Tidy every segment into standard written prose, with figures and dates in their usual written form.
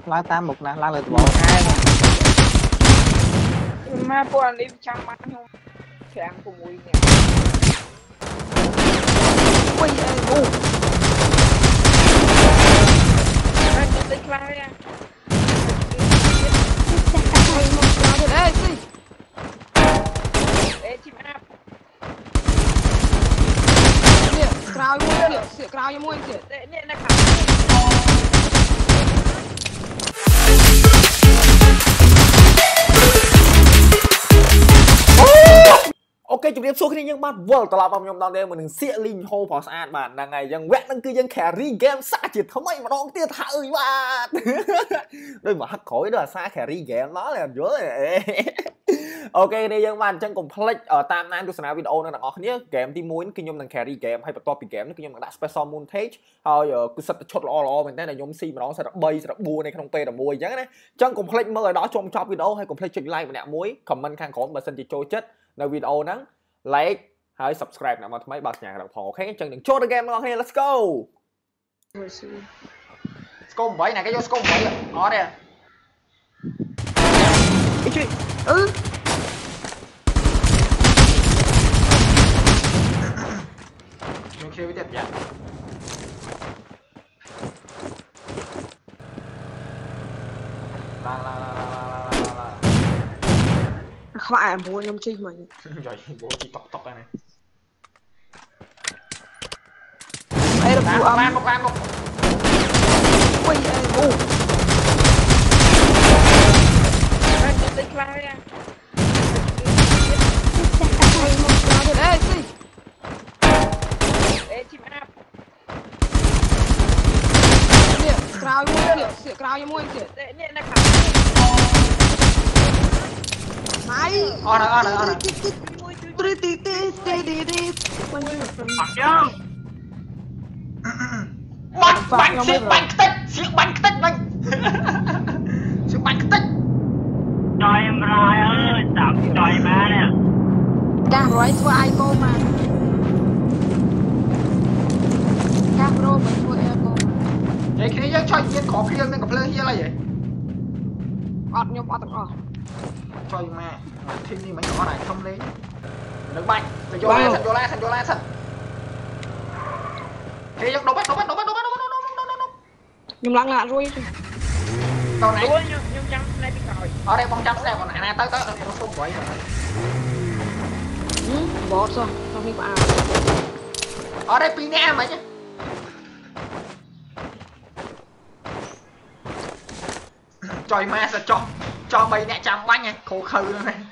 lá tám một nè, lá lên bộ hai mà cô anh đi trăm mắt không thì ăn cùng mùi nhỉ ui ô anh tính lại nha ê chim áp Crowd mua kìa, crowd mua kìa. để nè nó ok chụp điệp số khi nhưng bạn vừa tỏ lại nhóm đón đây mình sẽ linh hô vào sàn bạn là ngàyยังแวะนั่นคือยัง carry game ซะจิตทำไมมาลองเตี้ยถ่ายบ้านด้วยมาฮักขอยด้วยซะ carry game đó là dữ ok នេះយើងបានអញ្ចឹងកុំភ្លេចតាមដានទស្សនាវីដេអូនឹងទាំងអស់គ្នាហ្គេមទី1គឺខ្ញុំនឹង carry game ហើយបន្ទាប់ពី game នេះគឺខ្ញុំនឹងដាក់ special montage ហើយគឺសិតតែឈុតល្អៗមែនតើខ្ញុំស៊ីម្ដងសិតតែ3សិតតែ4នៅក្នុងពេលតែមួយអញ្ចឹងណាអញ្ចឹងកុំភ្លេចមើលឲ្យដល់ចុងចប់វីដេអូហើយកុំភ្លេចចុច like ម្នាក់មួយ comment ខាងក្រោមបើសិនជាចូលចិត្តនៅវីដេអូហ្នឹង like ហើយ subscribe អ្នកមកថ្មីបើសញ្ញាក្រៅផងអូខេអញ្ចឹងនឹងចូលទៅ game របស់គ្នា let's go scope 8 này cái vô scope 8 có đây Cái chuyện mình chơi với tiệt nhá la không phải mua nhom chi mà rồi bố chỉ tóc này đây là vụ âm một ui ô anh tính lại nha ê chim áp crowd mua kìa. để nè nó Mày on rồi bánh siêu bánh tích siêu bánh tích Trời em rồi ơi, tạm trời má nè. Ca rồi thua ai cô mà Ca pro mà thua ai cô vậy khi nhớ cho nhiên có phiên nên có phiên hiên là gì ọt nhom ọt tặng cho mà thiên ni mấy nhỏ này không lấy được bánh thành vô la thật khi nhớ đâu bắt nhom lặng lạ rồi tàu này nhưng chăm này bị còi ở đây con chăm xe còn này tới nó không quậy rồi bỏ rồi không đi vào ở đây pin em mày chứ trời ma sao cho mày nè trăm bánh nha khổ khư luôn này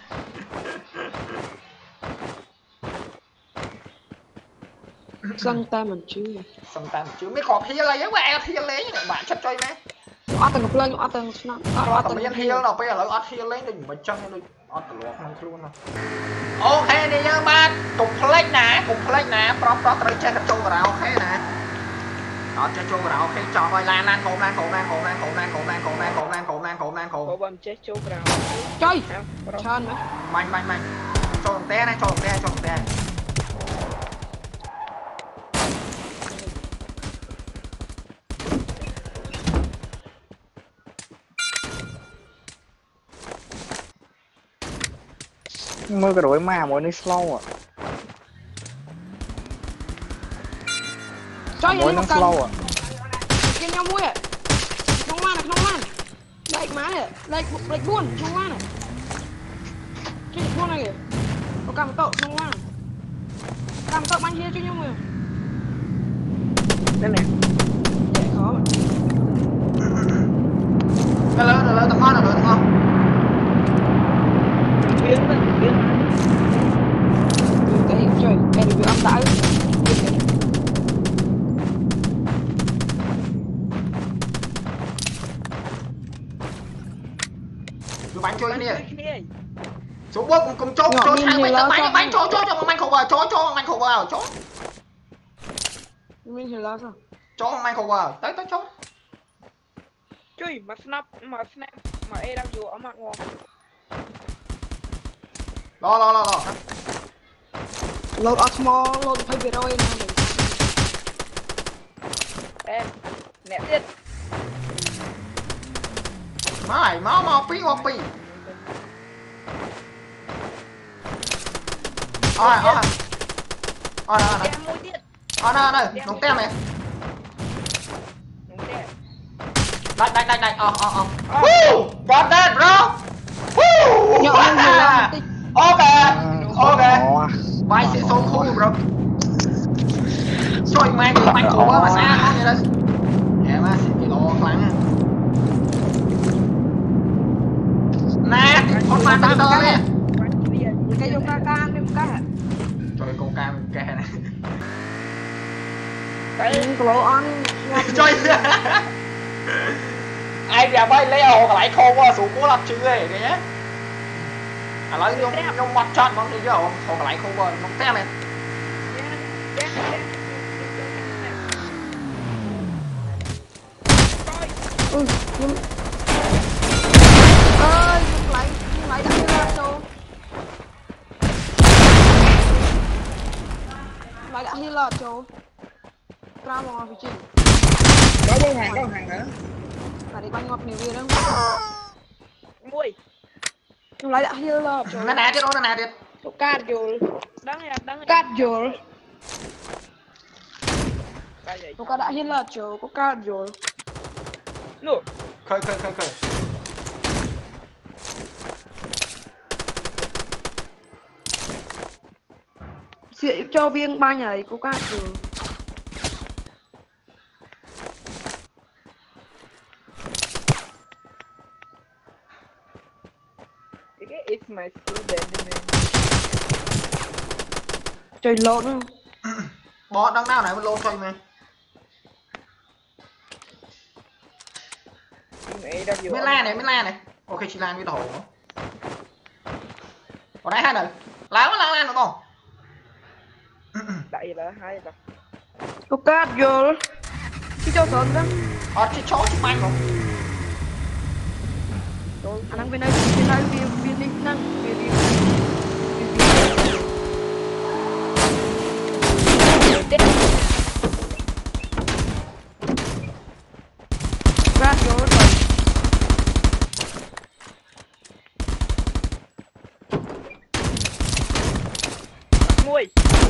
sân ta mình chứ mấy cọp hiên lấy á bạn hiên lấy như bạn chấp chơi mẹ ọt tặng lên ọt tặng snap ọt tặng hiên nào bây giờ lấy ọt hiên lấy đừng mà chân đi ọt tặng lọt không luôn nào ok đi nha ba cục flash nè prop tới chơi cái chung vào ok nè đó chơi chung vào ok cho coi lan cổ cô bấm chết chú nào chơi chơi nữa mày cho thằng té này cho thằng té mưa cái đội ma mỗi nơi slow à chơi mỗi nó slow à kia nhau mua à không lan lệch má này lệch buôn không lan này cái buôn này kìa có cầm cậu không lan cầm cậu bánh kia cho nhau mua đây nè dễ khó mà cái lớn tao ngon biến cái trời cái review âm tải bánh chơi cái này số bước cùng chốt hai bánh cho manh khổ vào chốt mình hiểu là sao chốt manh khổ vào tới chốt chui mà snap mà e đang chùa ở mặt ngon lo load Osmo load phải về rồi nè em nè tiết máu pi ôi đây nóng tem này đây got that bro ok vai sẽ so cool bro trời mày bị bánh cổ mà xa nó như đấy em á sẽ bị lo lắng nè con ma ta đó nè cái vô ca trời con cam kè này cái lỗ on trời ai giờ bay lấy hồ lại khô qua sủ cố lập chữ này kìa nhé lấy nhung mặt chọn mong đi chứ hồ lại khô qua nó tem này ơi nhung lại đặt ra đâu lại đặt như là chỗ ra mò phía trên có hàng nữa là đi bánh ngọt nhiều việc đó mui nhung lại đặt như là chỗ nó nè chứ đâu nó nè điệt chỗ cát rồi đáng cát rồi cái gì chỗ cát đã như là chỗ có cát rồi nụ khơi sẽ cho viên ba nhảy có cát rồi it's my student trời lộn không bó đằng nào này mới lô thôi mày mới la này ok chị lan với đồ còn đấy hai này lan đúng không đại là hai rồi có cát rồi cái cho sớm đó chị chó chị manh không anh đang bên đây viên linh năng viên ra rồi mui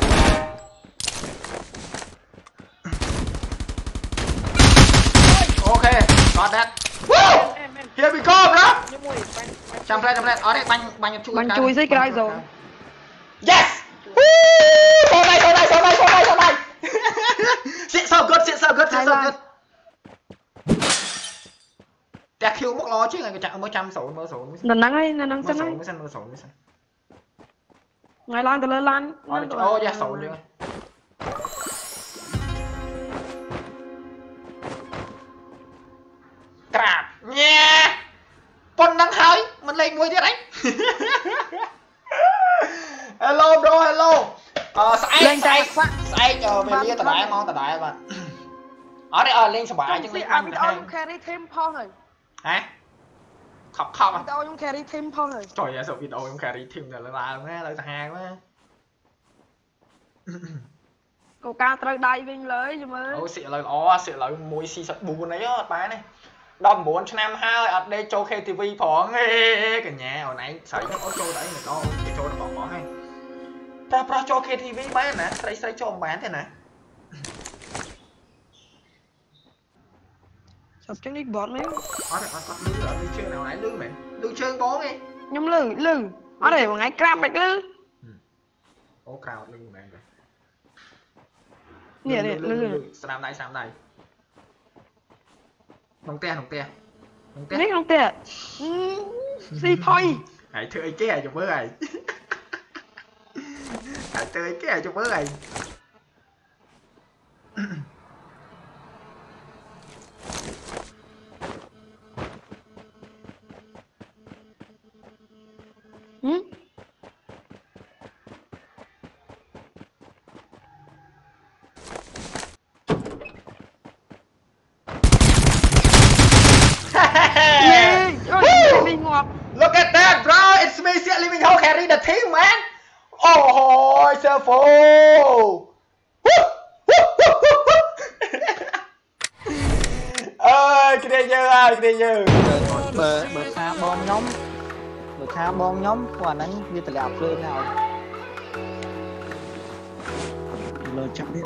ok got that woo here we go bro chăm lên ở đây banh chui dưới cái rồi yes số này xịn so good đẹp khiêu mốc lo chứ ngày cái chạm mới trăm sổ lần nắng xanh ấy mới ngày lan từ lên lan oh yeah sổ luôn crap nha con đang hơi mình lên ngồiទៀតđấy hello bro hello sai về lia tờ đại mau tờ đại mà ở đây lên sờ bãi chứ lên ăn ông carry thêm phong rồi hả khóc à ông carry thêm phong rồi trời ơi sợ video ông carry thêm là nghe lời hàng quá cô ca trời đại viên lưới chứ mà ôi xịn lời mùi xì sật buồn đấy á bá này đòn 4 năm 2 ở đây cho KTV phỏng cả nhà hồi nãy sấy nó có cho đấy người to cái cho nó bỏ hay ta pro cho KTV bán nè xây cho ông bán thế nè sập chân đi bọt mấy có lư ở lư chơi nào nãy lư mày lư chơi bó đi nhóm lư ở đây một ngày cram bạch lư ô cào lư này nè lư làm đây nông te biết không tè xì thôi hãy chơi cái này cho bớ này hãy chơi cái này cho bớ này Look at that, bro! It's me, Sia Living Hole carry the team, man. Oh, so full. Ơi, cái này chưa? bờ xa bom nhóm bờ xa bom nhóm quả nắng như tờ lạp lên nào lời chắc biết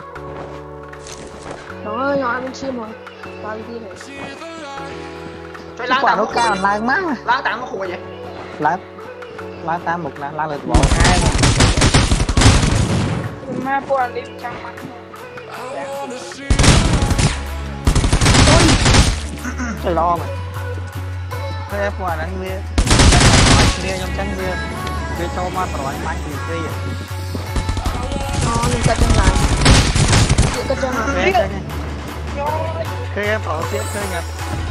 Nó ơi nhỏ em chim rồi bao đi này Trời quả lang nó cao lang má lang tạm nó khùa vậy lang tam một là lang lượt bỏ hai mà buồn đi chẳng mắt trời lo mà cái quả nắng kia kia trong trắng kia cho mà rồi anh kia Nó mình cắt chân lại cắt chân lại cái em bỏ tiếp chơi nhật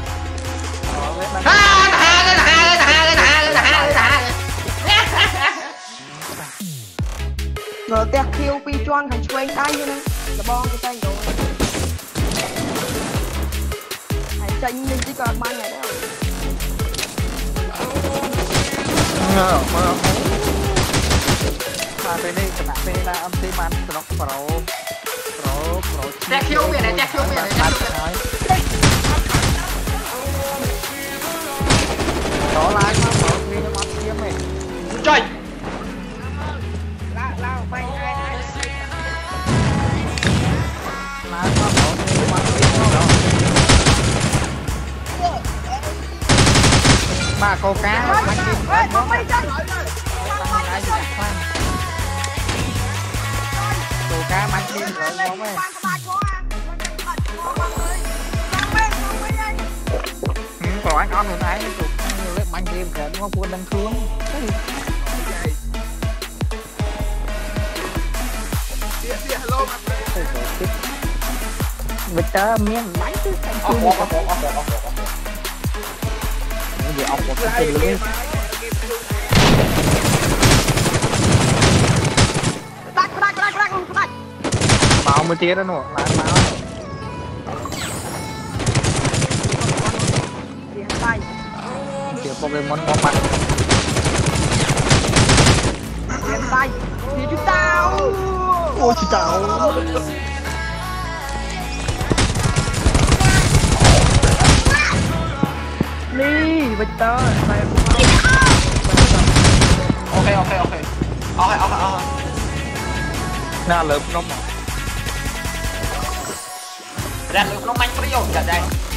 Rồi tẹt kêu pi choan thành chuối tay như này là bom cái tay rồi hãy tranh lên chỉ còn 3 ngày đó mà bên đây các bạn bên là âm thanh man pro Tẹt khiêu miệng này đó lại mà pro kia nó mất kiếm này trời lao bay ai mà pro kia nó mất kiếm đó ba cô cá nó mất kiếm nó bay chân cô cá mất kiếm rồi ngon ấy rồi anh on rồi này tụi cái bánh game kìa nó cuốn đang xuống Victor miếng bánh chứ anh chưa gì cái gì ọc một cái lưới bao mươi tia đó nè lại bao kiểu Pokemon bom mặt Điện tay thì chúng tao ôi chị tao đi Victor ok na lợp nó ra lượt nó manh có vô chặt đây